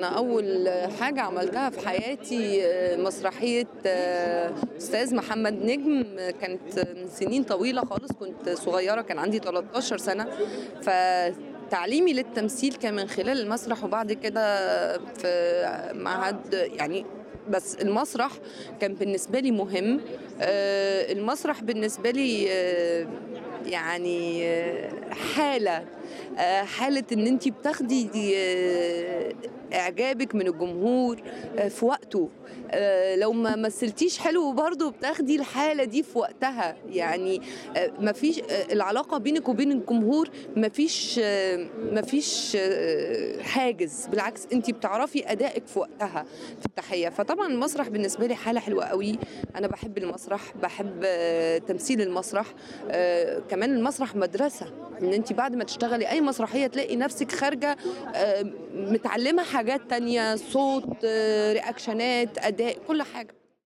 أنا أول حاجة عملتها في حياتي مسرحية أستاذ محمد نجم. كانت من سنين طويلة خالص، كنت صغيرة، كان عندي 13 سنة. فتعليمي للتمثيل كان من خلال المسرح، وبعد كده في معهد يعني. بس المسرح كان بالنسبة لي مهم. المسرح بالنسبة لي يعني حالة ان انتي بتاخدي اعجابك من الجمهور في وقته. لو ما مثلتيش حلو برضو بتاخدي الحالة دي في وقتها. يعني مفيش العلاقة بينك وبين الجمهور، مفيش حاجز، بالعكس انتي بتعرفي ادائك في وقتها في التحية. فطبعا المسرح بالنسبة لي حالة حلوة قوي. انا بحب المسرح، بحب تمثيل المسرح. كمان المسرح مدرسة، ان انت بعد ما تشتغلي اي مسرحية تلاقي نفسك خارجة متعلمة حاجات تانية، صوت، رياكشنات، اداء، كل حاجة.